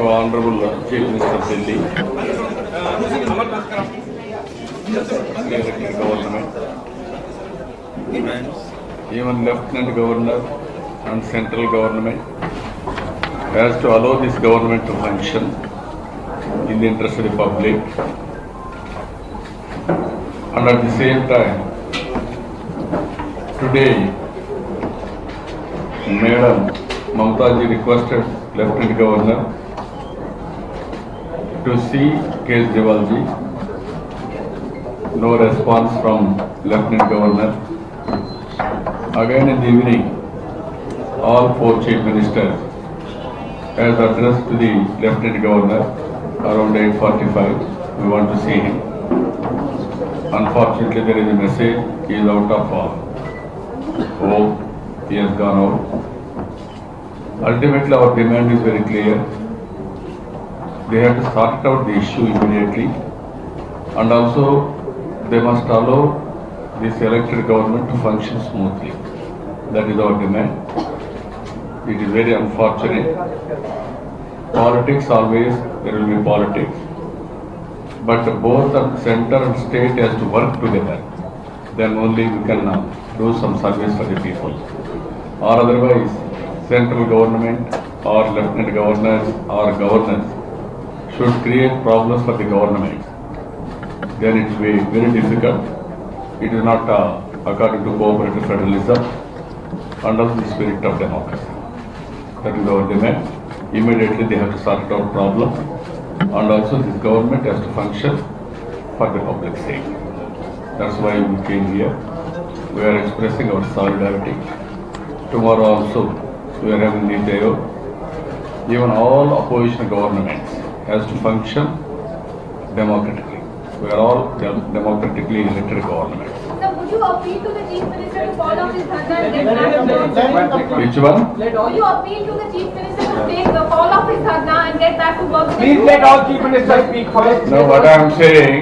Honorable Chief Minister of Delhi, government, even Lieutenant Governor and central government has to allow this government to function in the interest of the public, and at the same time, today, Madam Mamtaji requested Lieutenant Governor to see Kejriwalji. No response from Lieutenant Governor. Again in the evening, all 4 Chief Ministers has addressed to the Lieutenant Governor around 8:45. We want to see him. Unfortunately, there is a message, he is out of hope, he has gone out. Ultimately, our demand is very clear. They have to sort out the issue immediately, and also they must allow this elected government to function smoothly. That is our demand. It is very unfortunate. Politics always, there will be politics. But both the center and state has to work together. Then only we can do some service for the people. Or otherwise, central government or lieutenant governors or governors should create problems for the government. Then it will be very difficult. It is not according to cooperative federalism and also the spirit of democracy. That is our demand. Immediately they have to sort out problem, and also this government has to function for the public's sake. That's why we came here. We are expressing our solidarity. Tomorrow also we are having the day. Even all opposition governments has to function democratically. We are all democratically elected governments. So would you appeal to the Chief Minister to fall off his dhanda and get back to work? Which one? Would you appeal to the Chief Minister to take the fall off his dhanda and get back to work? Please let all Chief Ministers speak first. No, what I am saying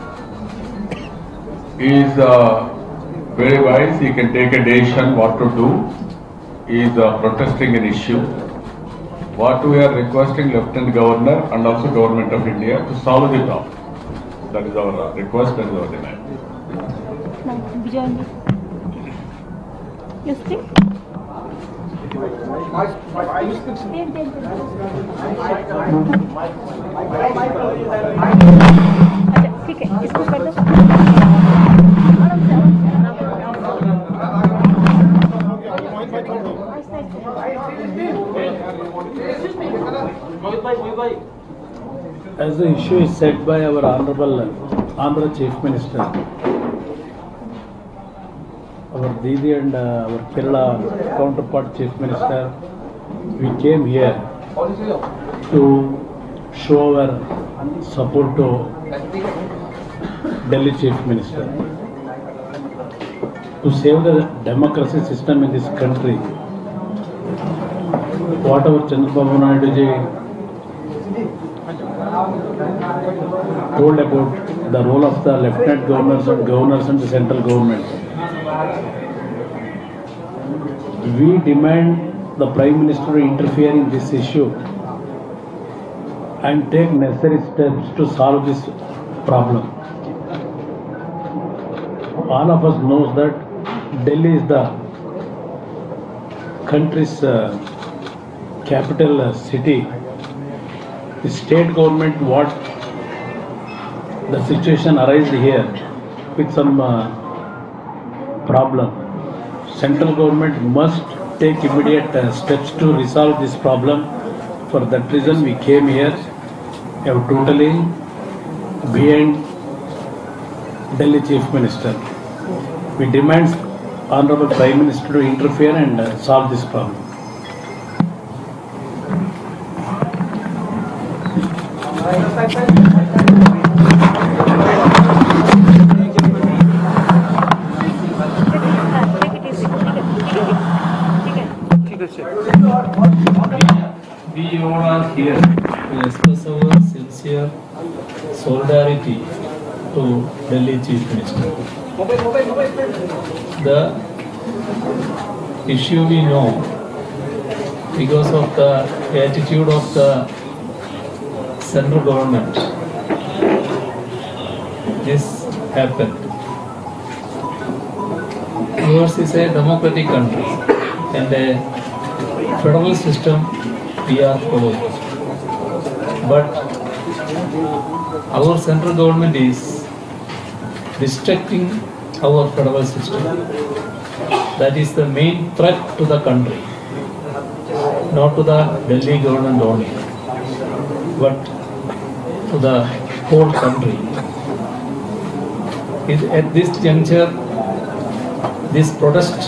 is very wise. He can take a decision what to do. He is protesting an issue. What we are requesting Lieutenant Governor and also Government of India to solve the problem. That is our request and our demand. You speak? अच्छा ठीक है इसको कर दो As the issue is set by our Honorable Andhra Chief Minister, our Didi and our Kerala counterpart Chief Minister, we came here to show our support to Delhi Chief Minister. To save the democracy system in this country, what our Chandrababu Naidu ji told about the role of the lieutenant governors and the central government. We demand the Prime Minister to interfere in this issue and take necessary steps to solve this problem. All of us knows that Delhi is the country's capital city. The state government, what the situation arises here with some problem. Central government must take immediate steps to resolve this problem. For that reason we came here, totally behind Delhi Chief Minister. We demand Honorable Prime Minister to interfere and solve this problem. We all are here to express our sincere solidarity to Delhi Chief Minister. The issue we know because of the attitude of the central government, this happened. Yours is a democratic country and a federal system we are following. But our central government is restricting our federal system. That is the main threat to the country, not to the Delhi government only, but to the whole country. At this juncture, this protest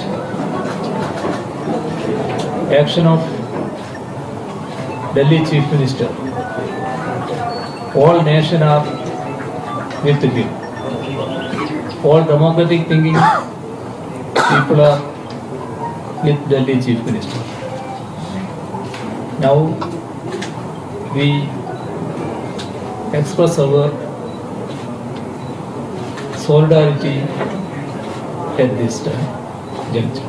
action of Delhi Chief Minister, all nation are with him. All democratic thinking people are with Delhi Chief Minister. Now we express our solidarity at this time juncture.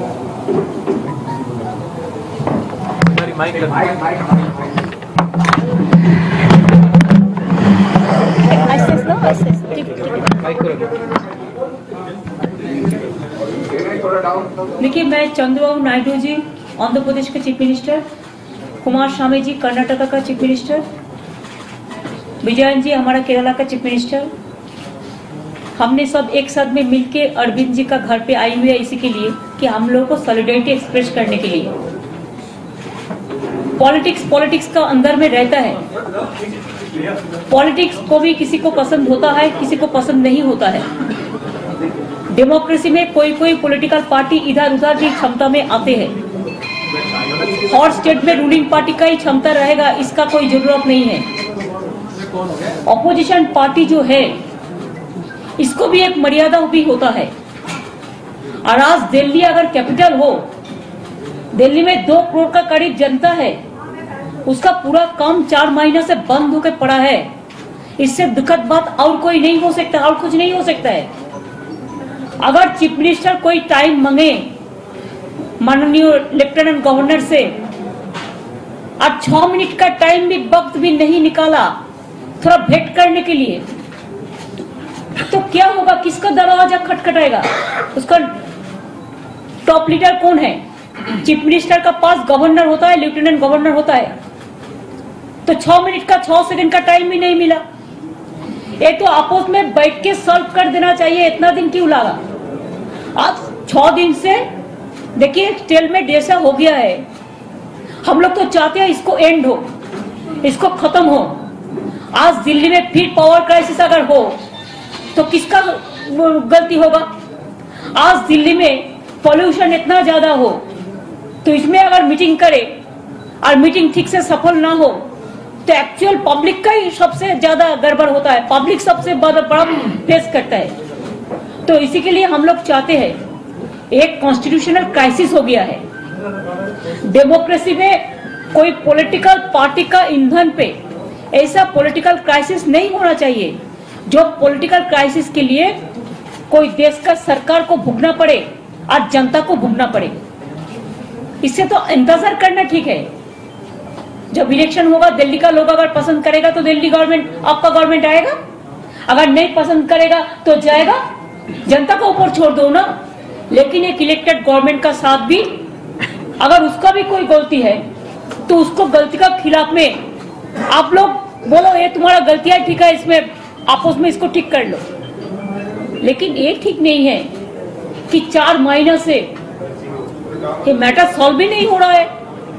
देखिए, मैं चंद्रबाबू नायडू जी आंध्र प्रदेश के chief minister, Kumaraswamy ji Karnataka का chief minister, Vijayan जी हमारा केरला का chief minister, हमने सब एक साथ में मिलके अरविंद जी का घर पे आई हुई है इसी के लिए कि हम लोगों को सॉलिडेरिटी एक्सप्रेस करने के लिए। पॉलिटिक्स का अंदर में रहता है। पॉलिटिक्स को भी किसी को पसंद होता है, किसी को पसंद नहीं होता है। डेमोक्रेसी में कोई पॉलिटिकल पार्टी इधर उधर की क्षमता में आते हैं। हर स्टेट में रूलिंग पार्टी का ही क्षमता रहेगा, इसका कोई जरूरत नहीं है। ऑपोजिशन पार्टी जो है इसको भी एक मर्यादा भी होता है। और आज दिल्ली अगर कैपिटल हो, दिल्ली में 2 करोड़ का करीब जनता है, उसका पूरा काम 4 महीने से बंद होकर पड़ा है। इससे दुखद बात और कोई नहीं हो सकता, और कुछ नहीं हो सकता है। अगर चीफ मिनिस्टर कोई टाइम मांगे माननीय लेफ्टिनेंट गवर्नर से, और 6 मिनट का टाइम भी वक्त भी नहीं निकाला थोड़ा भेंट करने के लिए, तो क्या होगा? किसका दरवाजा खटखटाएगा? उसका टॉप लीडर कौन है? चीफ मिनिस्टर का पास गवर्नर होता है, लेफ्टिनेंट गवर्नर होता है। तो 6 मिनट का 6 सेकंड का टाइम भी नहीं मिला। ये तो आपस में बैठ के सॉल्व कर देना चाहिए। इतना दिन क्यों लगा? आज 6 दिन से देखिए स्टेलमेट जैसा हो गया है। हम लोग तो चाहते हैं इसको एंड हो, इसको खत्म हो। आज दिल्ली में फिर पावर क्राइसिस अगर हो तो किसका गलती होगा? आज दिल्ली में पॉल्यूशन इतना ज्यादा हो तो इसमें अगर मीटिंग करे और मीटिंग ठीक से सफल ना हो तो एक्चुअल पब्लिक का ही सबसे ज्यादा गड़बड़ होता है। पब्लिक सबसे बड़ा फेस करता है। तो इसी के लिए हम लोग चाहते हैं, एक कॉन्स्टिट्यूशनल क्राइसिस हो गया है। डेमोक्रेसी में कोई पॉलिटिकल पार्टी का ईंधन पे ऐसा पॉलिटिकल क्राइसिस नहीं होना चाहिए जो पॉलिटिकल क्राइसिस के लिए कोई देश का सरकार को भुगतना पड़े और जनता को भुगतना पड़े। इससे तो इंतजार करना ठीक है। जब इलेक्शन होगा, दिल्ली का लोग अगर पसंद करेगा तो दिल्ली गवर्नमेंट, आपका गवर्नमेंट आएगा। अगर नहीं पसंद करेगा तो जाएगा। जनता को ऊपर छोड़ दो ना। लेकिन एक इलेक्टेड गवर्नमेंट का साथ भी अगर उसका भी कोई गलती है तो उसको गलती का खिलाफ में आप लोग बोलो ये तुम्हारा गलती है, ठीक है, इसमें आपस में इसको ठीक कर लो। लेकिन ये ठीक नहीं है कि 4 महीने से ये मैटर सॉल्व भी नहीं हो रहा है।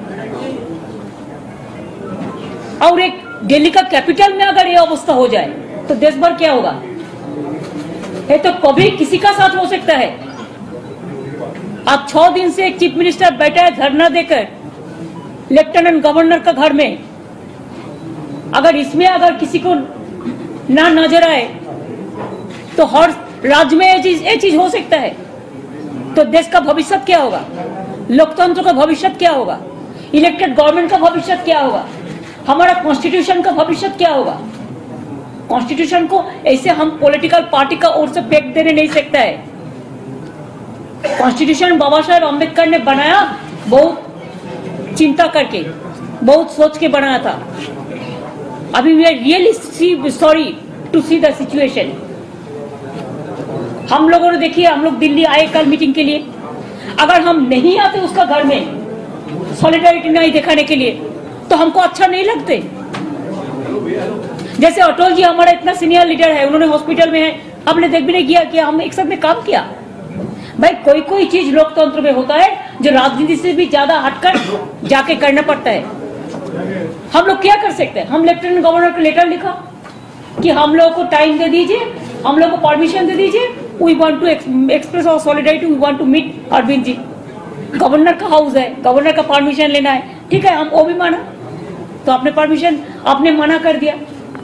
और एक दिल्ली का कैपिटल में अगर ये अवस्था हो जाए तो देश भर क्या होगा? ये तो कभी किसी का साथ हो सकता है। अब 6 दिन से एक चीफ मिनिस्टर बैठा है धरना देकर लेफ्टिनेंट गवर्नर का घर में। अगर इसमें अगर किसी को ना नजर आए तो हर राज्य में ये चीज हो सकता है। तो देश का भविष्य क्या होगा? लोकतंत्र का भविष्य क्या होगा? इलेक्टेड गवर्नमेंट का भविष्य क्या होगा? हमारा कॉन्स्टिट्यूशन का भविष्य क्या होगा? कॉन्स्टिट्यूशन को ऐसे हम पॉलिटिकल पार्टी का ओर से फेंक देने नहीं सकता है। कॉन्स्टिट्यूशन बाबा साहेब अम्बेडकर ने बनाया बहुत चिंता करके, बहुत सोच के बनाया था। अभी we are really sorry to see the situation. हम लोगों ने देखिए, हम लोग दिल्ली आए कल मीटिंग के लिए, अगर हम नहीं आते उसका घर में सॉलिडारिटी नहीं दिखाने के लिए तो हमको अच्छा नहीं लगते। जैसे अटल जी हमारा इतना सीनियर लीडर है, उन्होंने हॉस्पिटल में है, हमने देख भी नहीं किया कि हम एक साथ में काम किया। भाई कोई कोई चीज लोकतंत्र में होता है जो राजनीति से भी ज्यादा हटकर जाके करना पड़ता है। हम लोग क्या कर सकते हैं? हम लेफ्टिनेंट गवर्नर को लेटर लिखा कि हम लोगों को टाइम दे दीजिए, हम लोग को परमिशन दे दीजिए, we want to express our solidarity, we want to meet Arvind ji. Governor का हाउस है, गवर्नर का परमिशन लेना है, ठीक है, हम वो भी माना। तो आपने परमिशन, आपने मना कर दिया,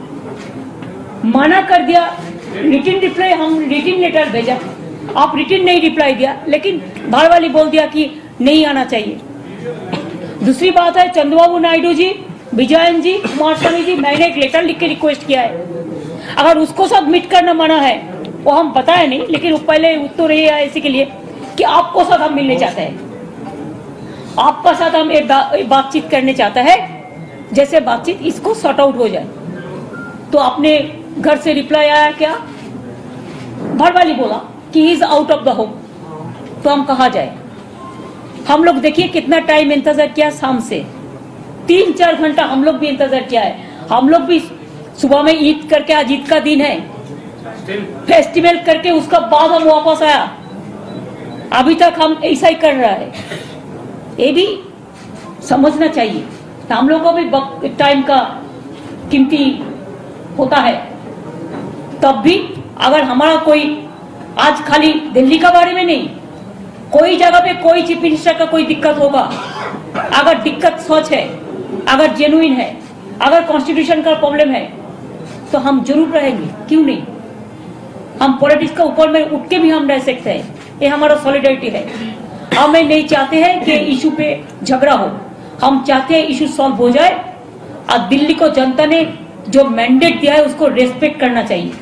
रिटन रिप्लाई, हम रिटन लेटर भेजा, आप रिटन नहीं रिप्लाई दिया, लेकिन बाहर वाली बोल दिया कि नहीं आना चाहिए। दूसरी बात है, चंद्रबाबू नायडू जी, विजयन जी, कुमारस्वामी जी, मैंने एक लेटर लिख के रिक्वेस्ट किया है, अगर उसको सबमिट करना मना है, वो हम बताए नहीं, लेकिन वो पहले उत्तर रही है इसी के लिए कि आपको साथ हम मिलने चाहते हैं, आपका साथ हम एक बातचीत करने चाहते हैं, जैसे बातचीत इसको सॉर्ट आउट हो जाए। तो आपने घर से रिप्लाई आया क्या? भरवाली बोला कि he is out of the home. तो हम कहा जाए? हम लोग देखिए कितना टाइम इंतजार किया, शाम से 3-4 घंटा हम लोग भी इंतजार किया है। हम लोग भी सुबह में ईद करके, आज ईद का दिन है, फेस्टिवल करके उसका बाद हम वापस आया, अभी तक हम ऐसा ही कर रहा है। ये भी समझना चाहिए, हम लोगों को भी टाइम का कीमती होता है। तब भी अगर हमारा कोई, आज खाली दिल्ली का बारे में नहीं, कोई जगह पे कोई चीफ मिनिस्टर का कोई दिक्कत होगा, अगर दिक्कत सच है, अगर जेन्युइन है, अगर कॉन्स्टिट्यूशन का प्रॉब्लम है, तो हम जरूर रहेंगे, क्यों नहीं। हम पॉलिटिक्स का ऊपर में उठ के भी हम रह सकते हैं, ये हमारा सॉलिडारिटी है। हम नहीं चाहते हैं कि इशू पे झगड़ा हो, हम चाहते हैं इशू सॉल्व हो जाए, और दिल्ली को जनता ने जो मैंडेट दिया है उसको रेस्पेक्ट करना चाहिए।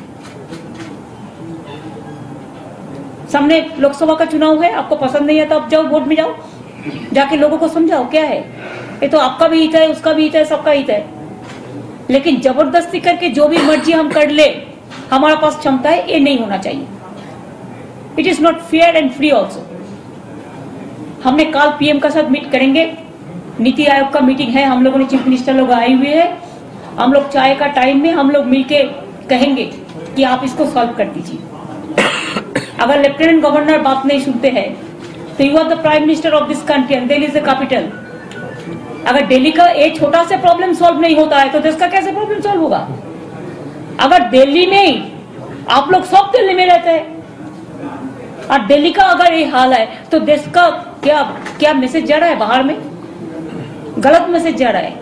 सामने लोकसभा का चुनाव है, आपको पसंद नहीं है तो आप जाओ वोट में जाओ, जाके लोगों को समझाओ क्या है, ये तो आपका भी हित है, उसका भी हित है, सबका हित है। लेकिन जबरदस्ती करके जो भी मर्जी हम कर ले, हमारे पास क्षमता है, ये नहीं होना चाहिए। It is not fair and free also. हमने कल पीएम का साथ मीट करेंगे, नीति आयोग का मीटिंग है, हम लोगों ने चीफ मिनिस्टर लोग आए हुए हैं, हम लोग चाय का टाइम में हम लोग मिलके कहेंगे कि आप इसको सॉल्व कर दीजिए। अगर लेफ्टिनेंट गवर्नर बात नहीं सुनते हैं तो you are the prime minister of this country and Delhi is the capital. अगर दिल्ली का एक छोटा सा प्रॉब्लम सॉल्व नहीं होता है तो देश का कैसे प्रॉब्लम सॉल्व होगा? अगर दिल्ली में आप लोग सब दिल्ली में रहते हैं और दिल्ली का अगर ये हाल है तो देश का क्या क्या मैसेज जा रहा है बाहर में? गलत मैसेज जा रहा है।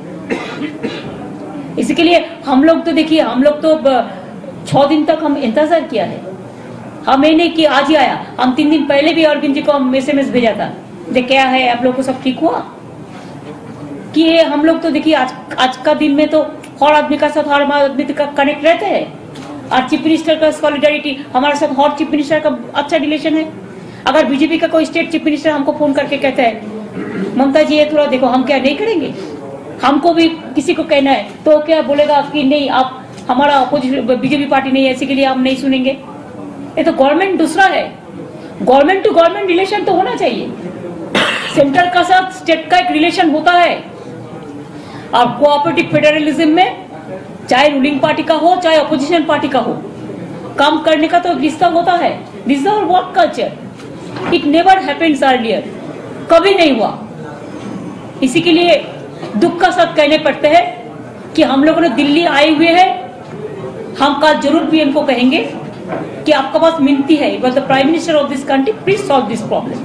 इसके लिए हम लोग तो देखिए, हम लोग तो 6 दिन तक हम इंतजार किया है। हमें नहीं कि आज ही आया, हम 3 दिन पहले भी अरविंद जी को हम SMS भेजा था, देख क्या है आप लोग को सब ठीक हुआ कि ये हम लोग तो देखिए आज का दिन में तो हर आदमी का साथ हर आदमी का कनेक्ट रहते हैं, और चीफ मिनिस्टर का सॉलिडारिटी हमारे साथ हर चीफ मिनिस्टर का अच्छा रिलेशन है। अगर बीजेपी का कोई स्टेट चीफ मिनिस्टर हमको फोन करके कहता है ममता जी ये थोड़ा देखो, हम क्या नहीं करेंगे? हमको भी किसी को कहना है तो क्या बोलेगा कि नहीं आप हमारा अपोजिशन बीजेपी पार्टी नहीं है, इसी के लिए हम नहीं सुनेंगे। ये तो गवर्नमेंट दूसरा है, गवर्नमेंट टू गवर्नमेंट रिलेशन तो होना चाहिए। सेंट्रल का साथ स्टेट का एक रिलेशन होता है, और कोऑपरेटिव फेडरलिज्म में चाहे रूलिंग पार्टी का हो चाहे अपोजिशन पार्टी का हो, काम करने का तो रिश्ता होता है। This is our work culture, it never happens earlier, कभी नहीं हुआ। इसी के लिए दुख का साथ कहने पड़ते हैं कि हम लोगों ने दिल्ली आए हुए हैं, हम कल जरूर पीएम को कहेंगे कि आपका पास मिनती है, but the prime minister of this country please solve this problem.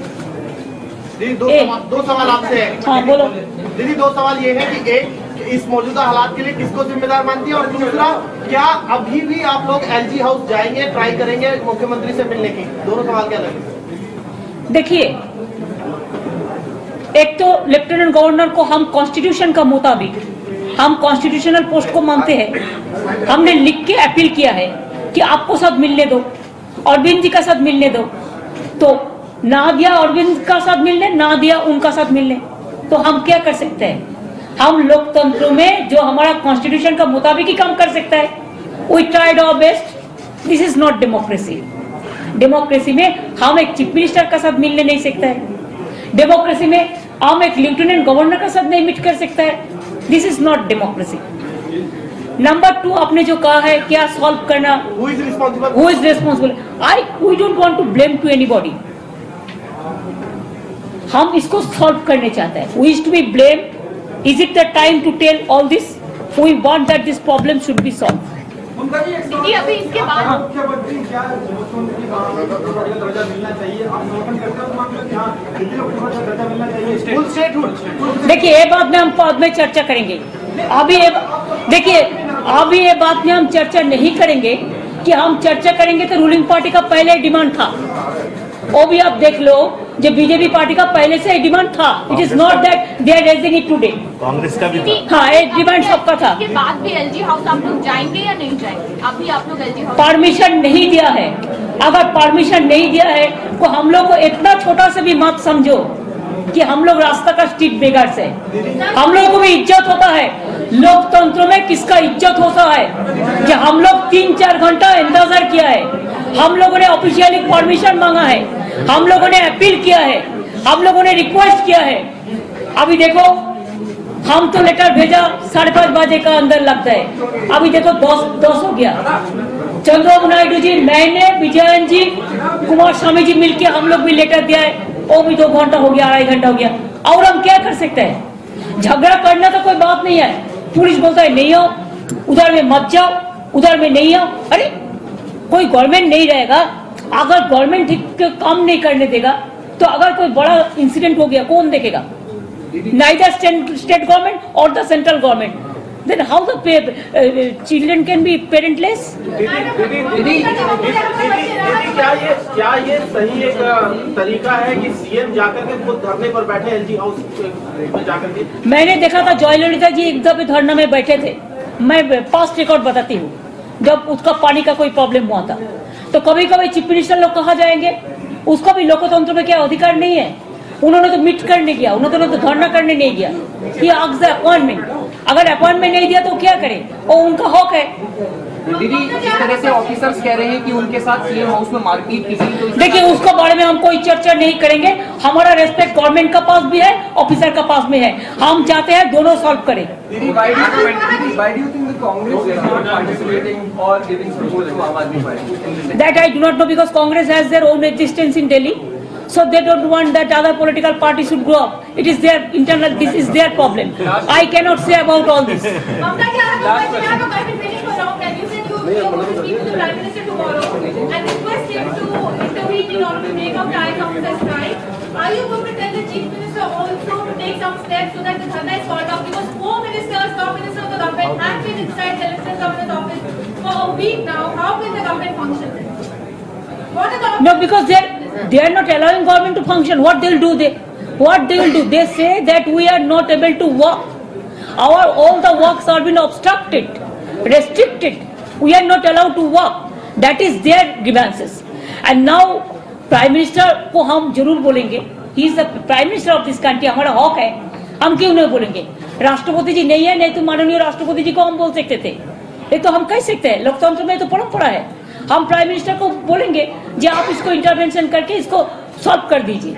दो सवाल आपसे है। हाँ बोलो दीदी, 2 सवाल ये है कि एक, इस मौजूदा हालात के लिए किसको जिम्मेदार मानती है, और दूसरा, क्या अभी भी आप लोग LG हाउस जाएंगे, ट्राई करेंगे मुख्यमंत्री से मिलने की? दोनों सवाल क्या लगे? देखिए, एक तो लेफ्टिनेंट गवर्नर को हम कॉन्स्टिट्यूशन का मुताबिक हम कॉन्स्टिट्यूशनल पोस्ट को मानते हैं। हमने लिख के अपील किया है कि आपको साथ मिलने दो, अरविंद जी का साथ मिलने दो, तो ना दिया अरविंद का साथ मिलने, ना दिया उनका साथ मिलने, तो हम क्या कर सकते हैं? हम लोकतंत्र में जो हमारा कॉन्स्टिट्यूशन का मुताबिक ही काम कर सकता है। We tried our best. This is not democracy. Democracy में हम एक चीफ मिनिस्टर का साथ मिलने नहीं सकता है। डेमोक्रेसी में हम एक लेफ्टिनेंट गवर्नर का साथ नहीं मीट कर सकता है। This is not democracy. Number 2, आपने जो कहा है क्या सॉल्व करना, Who is responsible? who is responsible? We don't want to blame to anybody. हम इसको सॉल्व करने चाहते हैं। Who is to be blamed? Is it the time to tell all this? We want that this problem should be solved. दीदी अभी इसके बाद मुख्यमंत्री क्या मुख्यमंत्री की दर्जा मिलना चाहिए? आप समर्थन करते हो तो मांग लो कि हाँ दिल्ली मुख्यमंत्री का दर्जा मिलना चाहिए। Full statehood. देखिए ये बात में हम बाद में चर्चा करेंगे। अभी ये देखिए अभी ये बात में हम चर्चा नहीं करेंगे। कि हम चर्चा करेंगे तो रूलिंग पार्टी का पहले डिमांड था, वो भी आप देख लो, जो बीजेपी पार्टी का पहले से डिमांड था। It is not that they are raising it today. Congress का भी था। हाँ, एक डिमांड सबका था। इसके बाद भी एलजी हाउस आप लोग जाएंगे या नहीं जाएंगे? अभी आप लोग एलजी हाउस परमिशन नहीं दिया है। अगर परमिशन नहीं दिया है तो हम लोग को इतना छोटा से भी मत समझो कि हम लोग रास्ता का स्ट्रीट बेगर्स है। हम लोगों को भी इज्जत होता है। लोकतंत्र में किसका इज्जत होता है कि हम लोग 3-4 घंटा इंतजार किया है। हम लोगों ने ऑफिशियली परमिशन मांगा है, हम लोगों ने अपील किया है, हम लोगों ने रिक्वेस्ट किया है। अभी देखो हम तो लेटर भेजा 5:30 बजे का अंदर लगता है। अभी देखो 10 हो गया। चंद्रबाबू नायडू जी, मैंने, विजयन जी, कुमार स्वामी जी मिलके हम लोग भी लेटर दिया है, वो भी 2 घंटा हो गया, 2.5 घंटा हो गया। और हम क्या कर सकते हैं? झगड़ा करना तो कोई बात नहीं है। पुलिस बोलता है नहीं आओ, उधर में मत जाओ, उधर में नहीं आओ। अरे कोई गवर्नमेंट नहीं रहेगा, अगर गवर्नमेंट ठीक काम नहीं करने देगा तो अगर कोई बड़ा इंसिडेंट हो गया कौन देखेगा? Neither state government or the central government. Then how the children can be parentless? दीदी क्या ये सही एक तरीका है कि सीएम जाकर के खुद धरने पर बैठे एलजी हाउस में जाकर के? मैंने देखा था जयललिता जी एक दफे धरना में बैठे थे। मैं पास्ट रिकॉर्ड बताती हूँ। जब उसका पानी का कोई प्रॉब्लम हुआ था तो कभी कभी चीफ मिनिस्टर लोग कहा जाएंगे, उसका भी लोकतंत्र में क्या अधिकार नहीं है? उन्होंने तो मीट करने गया, उन्होंने तो धरना करने नहीं गया। ये अपॉइंटमेंट, अगर अपॉइंटमेंट नहीं दिया तो क्या करे? वो उनका हक है। दीदी इस तरह से ऑफिसर्स कह रहे हैं कि उनके साथ सीएम हाउस में मारपीट किसी तो देखिए उसके बारे में हम कोई चर्चा नहीं करेंगे। हमारा रेस्पेक्ट गवर्नमेंट का पास भी है, ऑफिसर का पास में है। हम चाहते हैं दोनों सॉल्व करें। Why do you think the Congress is not participating or giving support to Aam Aadmi Party? That I do not know because Congress has their own existence in Delhi, so they don't want that other political party should grow up. It is their internal. This is their problem. I cannot say about all this. Mamta, क्या है? मैं आपको कहीं finish हो जाऊँ। Can you say you will speak to the Prime Minister tomorrow and request him to intervene in order to make up time officers strike? Are you going to tell the Chief Minister also to take some steps so that the dharna is solved out? Because 4 ministers, top minister of the government, have been inside the Lieutenant Governor's office for a week now. How can the government function? What are the No, because they are not allowing government to function. What they will do? What they will do? They say that we are not able to work. All the works are been obstructed, restricted. We are not allowed to work. That is their grievances. And now prime minister को हम जरूर बोलेंगे। He is the prime minister of this country, हमारा हक है, हम क्यों नहीं बोलेंगे? राष्ट्रपति जी नहीं है, नहीं तो माननीय राष्ट्रपति जी को हम बोल सकते थे। ये तो हम कह सकते हैं, लोकतंत्र में तो परंपरा है। हम प्राइम मिनिस्टर को बोलेंगे जी आप इसको इंटरवेंशन करके इसको सॉल्व कर दीजिए।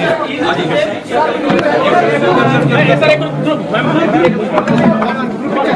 Thank you.